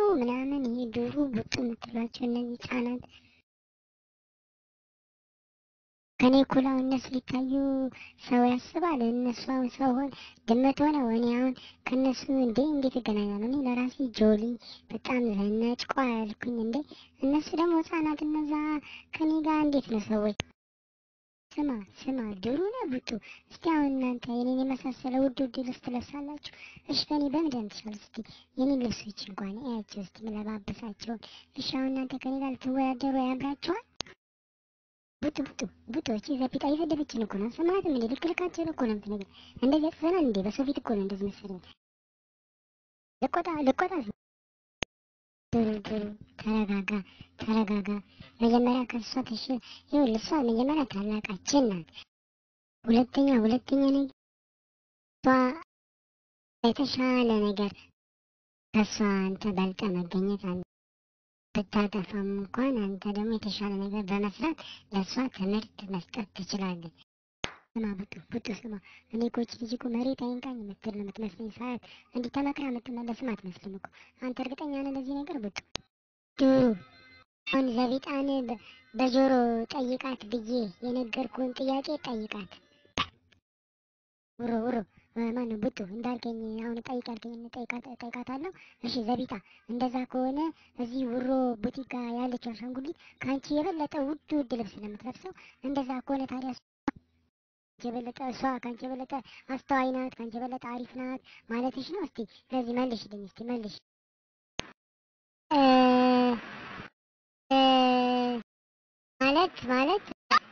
ምናምን ይሄ ድሩ ቡጡ የምትሏቸው እነዚህ ህጻናት ከኔ እኩል አሁን እነሱ ሊታዩ ሰው ያስባል። እነሱ አሁን ሰው ሆን ድመት ሆነው እኔ አሁን ከእነሱ እንዴት እገናኛለሁ? እኔ ለራሴ ጆሊ በጣም ዘናጭ ቋ ያልኩኝ እንዴ እነሱ ደግሞ ህጻናት እነዛ ከኔ ጋር እንዴት ነው ሰዎች? ስማ ድሩ ነው ቡጡ። እስቲ አሁን እናንተ የኔን የመሳሰለ ውድ ልብስ ትለብሳላችሁ። እሺ ከኔ በምንድን ትሻል? እስቲ የኔን ልብሶች እንኳን እያቸው እስቲ መለባበሳቸውን። እሺ አሁን እናንተ ከኔ ጋር ልትወዳደሩ ያምራችኋል? ቡጡ እቺ ዘቢጣ እየሰደበችን እኮ ነው። ሰማያትም እንዴ ልክልካቸው እኮ ነው የምትነግር። እንደዚህ ያጽፈናል እንዴ? በሰው ፊት እኮ ነው እንደዚህ መሰለኝ። ልቆጣ ድሩ ተረጋጋ። መጀመሪያ ከሷ ይኸውልህ እሷ መጀመሪያ ታላቃችን ናት። ሁለተኛ ነገር እሷ የተሻለ ነገር ከሷ አንተ በልጠ መገኘት አለ። ብታጠፋም እንኳን አንተ ደግሞ የተሻለ ነገር በመስራት ለእሷ ትምህርት መስጠት ትችላለህ። ስማ ቡጡ ስማ፣ እኔ እኮ ይህች ልጅ እኮ መሬት አይንቃኝ የምትል ነው የምትመስለኝ። ሰዓት እንዲህ ተመክራ የምትመለስም አትመስልም እኮ። አንተ እርግጠኛ ነህ ለዚህ ነገር ቡጡ? ድሩ አሁን ዘቢጣን በጆሮ ጠይቃት ብዬ የነገርኩህን ጥያቄ ጠይቃት። ውሮ ማነው ቡጡ እንዳልከኝ አሁን ጠይቃታለሁ። እሺ ዘቢጣ እንደዛ ከሆነ እዚህ ውሮ ቡቲጋ ያለችው አሻንጉሊት ከአንቺ የበለጠ ውድ ልብስ ስለምትለብሰው እንደዛ ከሆነ ታዲያ እሷ ከአንቺ የበለጠ አስተዋይ ናት፣ ከአንቺ የበለጠ አሪፍ ናት ማለትሽ ነው? እስቲ ስለዚህ መልሽልኝ፣ እስቲ መልሽ። ማለት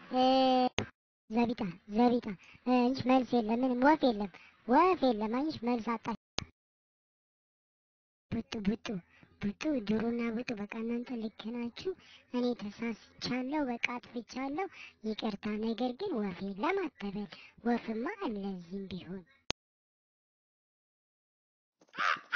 ዘቢጣ እንጂ መልስ የለም፣ ምንም ወፍ የለም። አንቺ መልስ አጣሽ። ቡጡ ድሩና ቡጡ በቃ እናንተ ልክ ናችሁ። እኔ ተሳስቻለሁ፣ በቃ አጥፍቻለሁ፣ ይቅርታ። ነገር ግን ወፍ የለም አትበል። ወፍማ አለ እዚህም ቢሆን